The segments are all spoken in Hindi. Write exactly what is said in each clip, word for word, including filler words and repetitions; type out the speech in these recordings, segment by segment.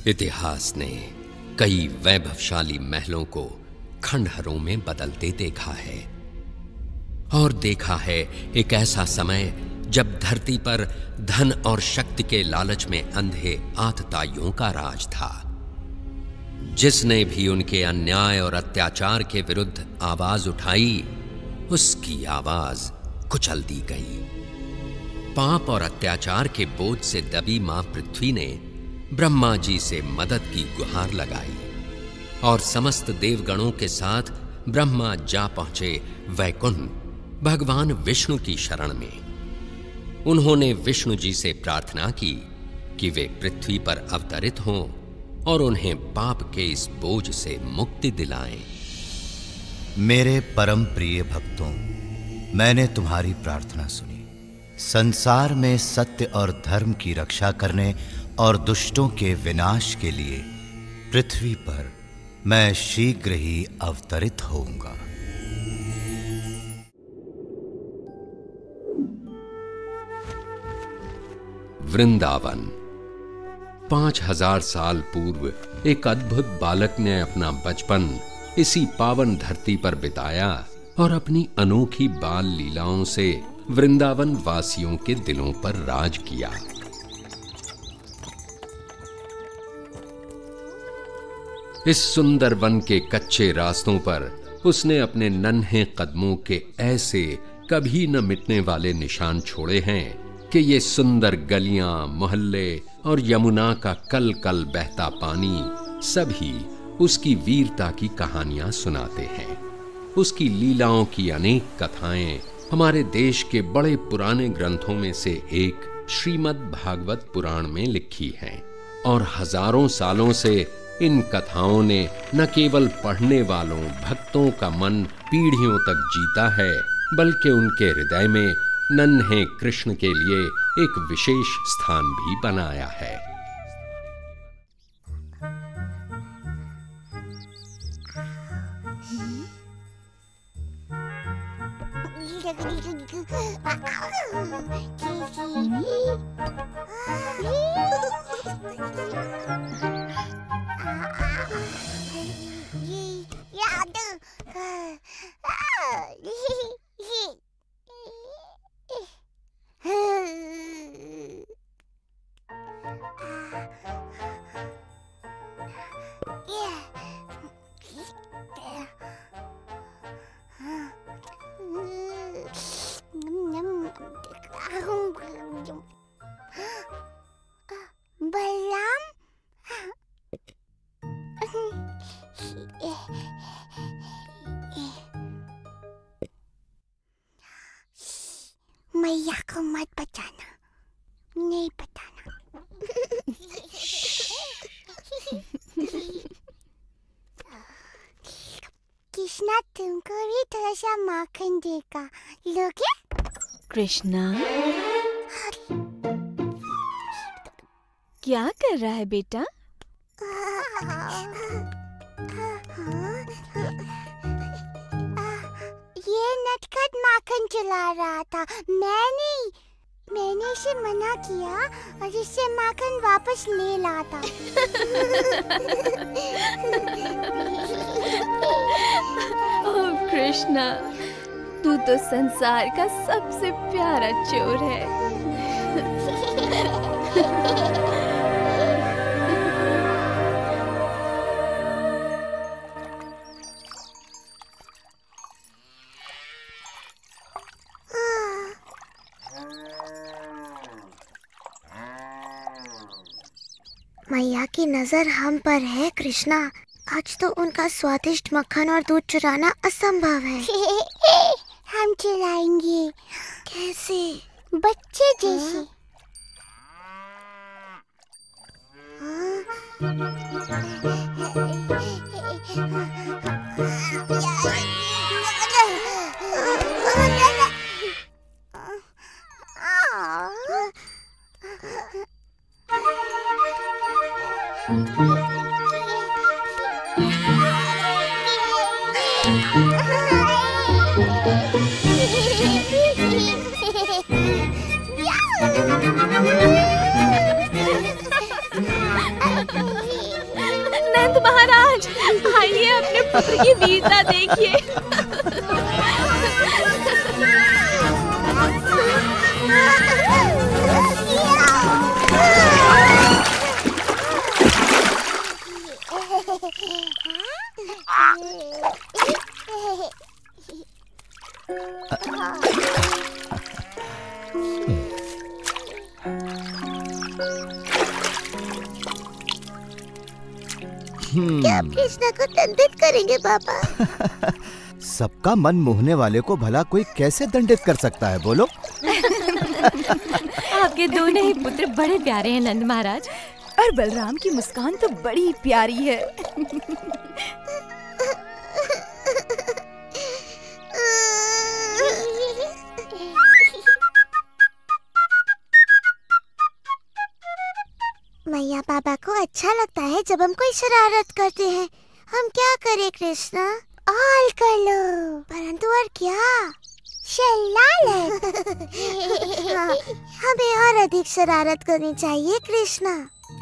इतिहास ने कई वैभवशाली महलों को खंडहरों में बदलते देखा है और देखा है एक ऐसा समय जब धरती पर धन और शक्ति के लालच में अंधे आतताइयों का राज था। जिसने भी उनके अन्याय और अत्याचार के विरुद्ध आवाज उठाई, उसकी आवाज कुचल दी गई। पाप और अत्याचार के बोझ से दबी मां पृथ्वी ने ब्रह्मा जी से मदद की गुहार लगाई और समस्त देवगणों के साथ ब्रह्मा जा पहुंचे वैकुंठ भगवान विष्णु की शरण में। उन्होंने विष्णु जी से प्रार्थना की कि वे पृथ्वी पर अवतरित हों और उन्हें पाप के इस बोझ से मुक्ति दिलाएं। मेरे परम प्रिय भक्तों, मैंने तुम्हारी प्रार्थना सुनी। संसार में सत्य और धर्म की रक्षा करने और दुष्टों के विनाश के लिए पृथ्वी पर मैं शीघ्र ही अवतरित होऊंगा। वृंदावन। पांच हजार साल पूर्व एक अद्भुत बालक ने अपना बचपन इसी पावन धरती पर बिताया और अपनी अनोखी बाल लीलाओं से वृंदावन वासियों के दिलों पर राज किया। इस सुंदर वन के कच्चे रास्तों पर उसने अपने नन्हे कदमों के ऐसे कभी न मिटने वाले निशान छोड़े हैं कि ये सुंदर गलियां, मोहल्ले और यमुना का कल कल बहता पानी सभी उसकी वीरता की कहानियां सुनाते हैं। उसकी लीलाओं की अनेक कथाएं हमारे देश के बड़े पुराने ग्रंथों में से एक श्रीमद् भागवत पुराण में लिखी हैं और हजारों सालों से इन कथाओं ने न केवल पढ़ने वालों भक्तों का मन पीढ़ियों तक जीता है, बल्कि उनके हृदय में नन्हे कृष्ण के लिए एक विशेष स्थान भी बनाया है। बलराम, मैया को मत बताना, नहीं बताना। कृष्णा तुमको भी थोड़ा सा माखन देगा, लोगे? कृष्णा, क्या कर रहा है बेटा? ये नटखट माखन चला रहा था। मैं नहीं, मैंने इसे मना किया और इससे माखन वापस ले लाता। ओह कृष्णा, तू तो संसार का सबसे प्यारा चोर है। मैया की नजर हम पर है कृष्णा। आज तो उनका स्वादिष्ट मक्खन और दूध चुराना असंभव है। हम चुराएंगे। कैसे? बच्चे जैसे। Yeah. महाराज, आइए अपने पुत्र की वीरता देखिए। क्या आप कृष्णा को दंडित करेंगे पापा? सबका मन मोहने वाले को भला कोई कैसे दंडित कर सकता है, बोलो? आपके दोनों ही पुत्र बड़े प्यारे हैं नंद महाराज, और बलराम की मुस्कान तो बड़ी प्यारी है। मैया पापा को अच्छा लगता है जब हम कोई शरारत करते हैं। हम क्या करें कृष्णा? ऑल कर लो, परंतु और क्या? शरारत। हाँ, हमें और अधिक शरारत करनी चाहिए कृष्णा।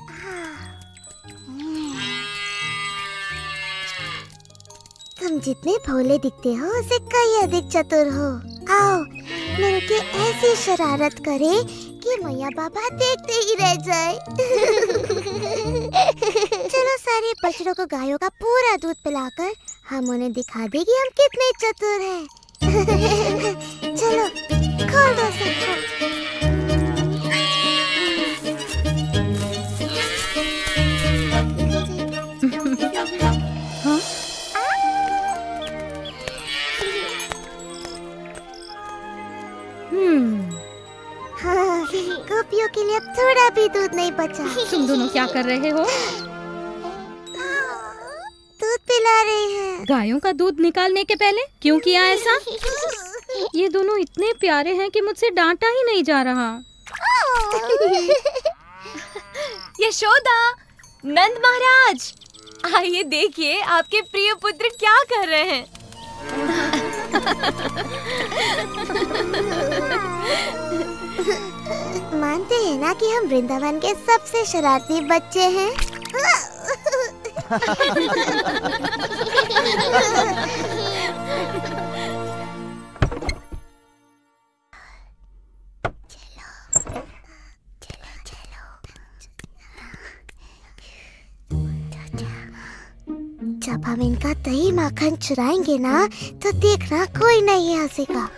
तुम जितने भोले दिखते हो उससे कई अधिक चतुर हो। आओ मिलके ऐसी शरारत करें कि मैया बाबा देखते ही रह जाए। चलो सारे बछड़ों को गायों का पूरा दूध पिलाकर हम उन्हें दिखा दें कि हम कितने चतुर हैं। चलो खोल दो सबको। हाँ, गोपियों के लिए अब थोड़ा भी दूध नहीं बचा। तुम दोनों क्या कर रहे हो? दूध पिला रहे हैं। गायों का दूध निकालने के पहले क्यों किया ऐसा? ये दोनों इतने प्यारे हैं कि मुझसे डांटा ही नहीं जा रहा। यशोदा, नंद महाराज, आइए देखिए आपके प्रिय पुत्र क्या कर रहे हैं। मानते हैं ना कि हम वृंदावन के सबसे शरारती बच्चे हैं। जब हम इनका दही माखन चुराएंगे ना तो देखना कोई नहीं हंसेगा।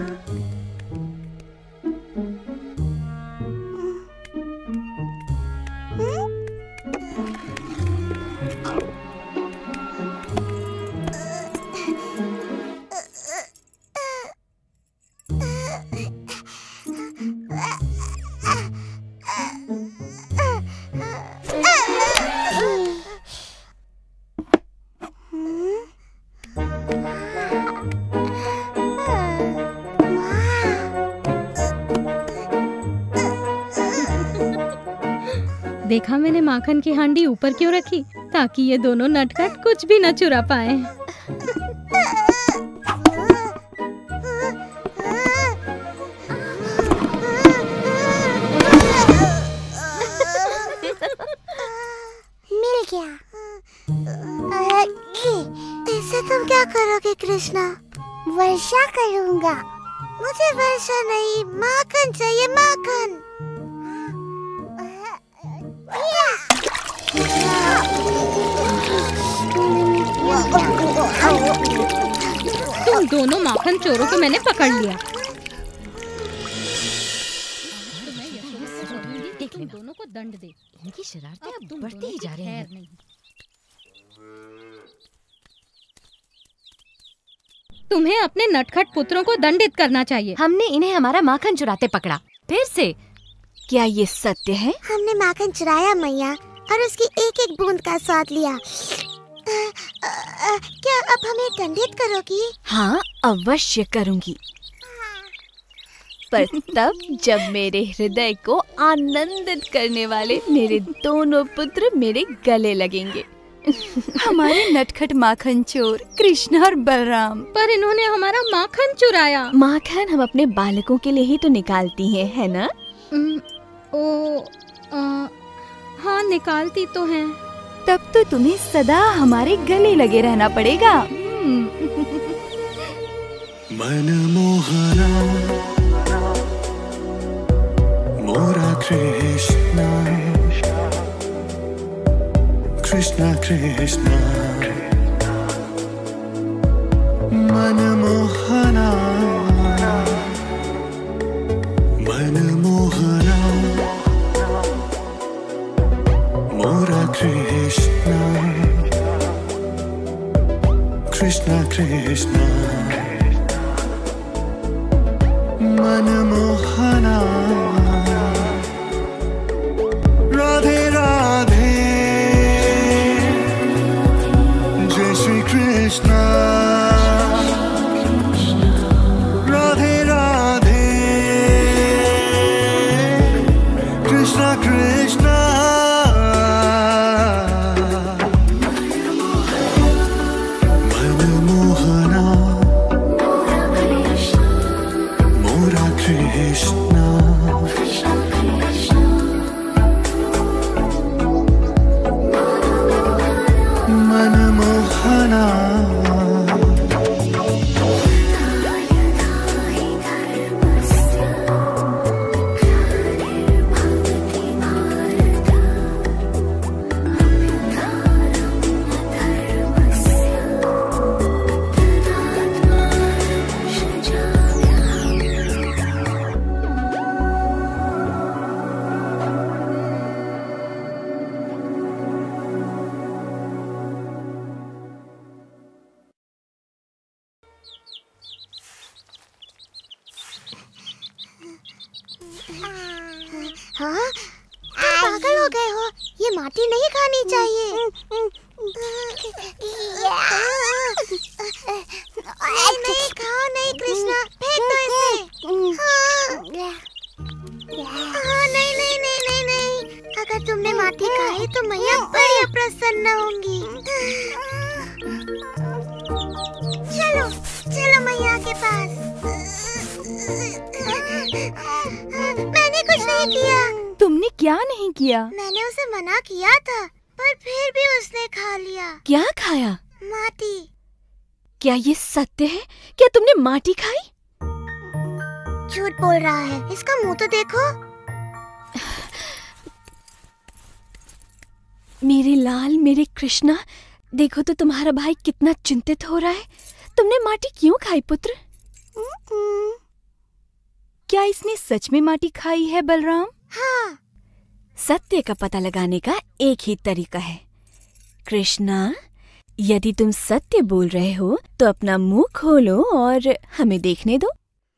देखा मैंने माखन की हांडी ऊपर क्यों रखी, ताकि ये दोनों नटखट कुछ भी न चुरा पाए। मिल गया। इससे तुम क्या करोगे कृष्णा? वर्षा करूंगा। मुझे वर्षा नहीं, माखन चाहिए, माखन। तुम दोनों माखन चोरों को मैंने पकड़ लिया। देख लेना, दोनों को दंड दे। इनकी शरारतें अब बढ़ती ही जा रही हैं। तुम्हें अपने नटखट पुत्रों को दंडित करना चाहिए। हमने इन्हें हमारा माखन चुराते पकड़ा, फिर से। क्या ये सत्य है? हमने माखन चुराया मैया, और उसकी एक एक बूंद का स्वाद लिया। आ, आ, आ, क्या अब हमें दंडित करोगी? हाँ, अवश्य करूंगी, पर तब जब मेरे हृदय को आनंदित करने वाले मेरे दोनों पुत्र मेरे गले लगेंगे। हमारे नटखट माखन चोर कृष्ण और बलराम। पर इन्होंने हमारा माखन चुराया। माखन हम अपने बालकों के लिए ही तो निकालती हैं, है ना? ओ, आ, हाँ निकालती तो हैं, तब तो तुम्हें सदा हमारे गले लगे रहना पड़ेगा। मनमोहना मोरा कृष्णा कृष्णा कृष्णा मनमोहना मनमोहना मोरा कृष्णा कृष्णा कृष्णा मनमोहना राधे राधे जय श्री कृष्णा राधे राधे कृष्णा कृष्णा मनमोहना मोरा कृष्णा मनमोहना हाँ, तुम पागल हो गए हो। ये माटी नहीं खानी चाहिए। नहीं नहीं खाओ नहीं कृष्णा, फेंक दो इसे। हाँ, हाँ नहीं नहीं नहीं नहीं नहीं। अगर तुमने माटी खाई तो मैया बड़ी प्रसन्न होंगी। चलो चलो मैया के पास। मैंने कुछ नहीं किया। तुमने क्या नहीं किया? मैंने उसे मना किया था, पर फिर भी उसने खा लिया। क्या खाया? माटी। क्या ये सत्य है? क्या तुमने माटी खाई? झूठ बोल रहा है, इसका मुंह तो देखो। मेरे लाल, मेरे कृष्णा, देखो तो तुम्हारा भाई कितना चिंतित हो रहा है। तुमने माटी क्यों खाई पुत्र? क्या इसने सच में माटी खाई है बलराम? हाँ। सत्य का पता लगाने का एक ही तरीका है। कृष्णा, यदि तुम सत्य बोल रहे हो तो अपना मुंह खोलो और हमें देखने दो।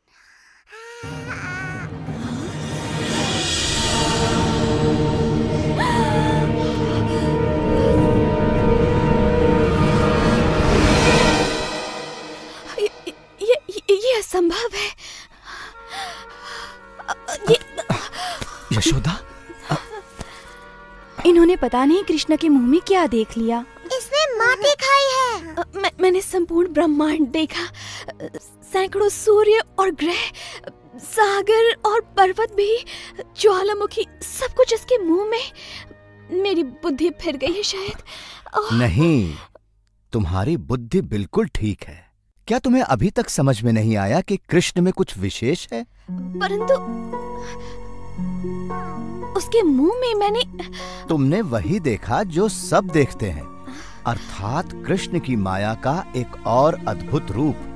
ये ये ये, ये असंभव है। ये यशोदा, इन्होंने पता नहीं कृष्ण के मुंह में क्या देख लिया। इसने माटी खाई है। मैं, मैंने संपूर्ण ब्रह्मांड देखा, सैकड़ों सूर्य और ग्रह, सागर और पर्वत भी, ज्वालामुखी, सब कुछ इसके मुंह में। मेरी बुद्धि फिर गई है शायद। नहीं, तुम्हारी बुद्धि बिल्कुल ठीक है। क्या तुम्हें अभी तक समझ में नहीं आया कि कृष्ण में कुछ विशेष है? परंतु उसके मुंह में मैंने तुमने वही देखा जो सब देखते हैं, अर्थात कृष्ण की माया का एक और अद्भुत रूप।